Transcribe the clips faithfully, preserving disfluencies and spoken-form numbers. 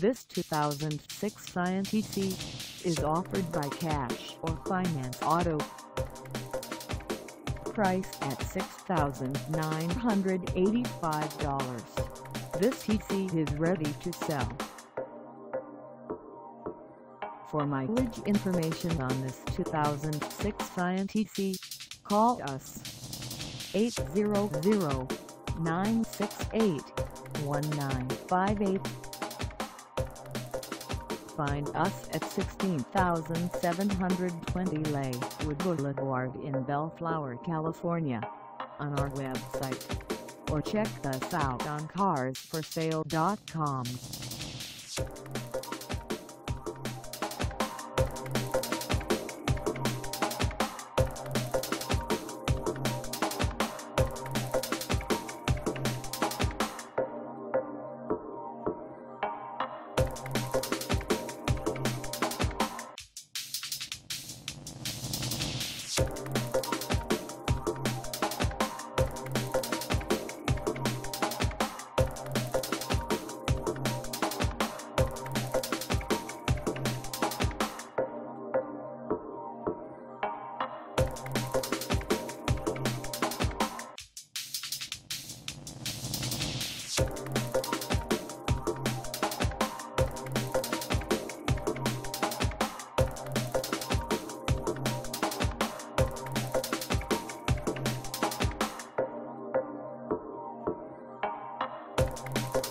This two thousand six Scion T C is offered by Cash or Finance Auto. Price at six thousand nine hundred eighty-five dollars. This T C is ready to sell. For mileage information on this two thousand six Scion T C, call us eight hundred, nine six eight, one nine five eight. Find us at sixteen thousand seven hundred twenty Lakewood Boulevard in Bellflower, California, on our website, or check us out on cars for sale dot com.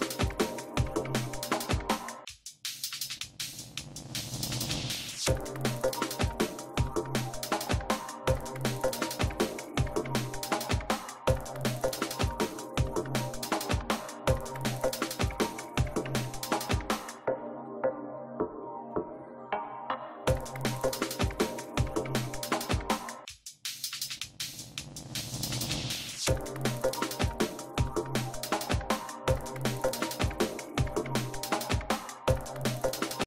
You